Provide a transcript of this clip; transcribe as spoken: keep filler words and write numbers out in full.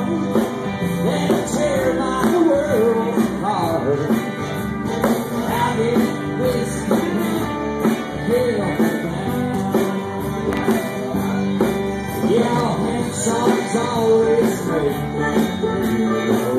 They tear my world apart. How did whiskey kill me down? Yeah, and songs always make me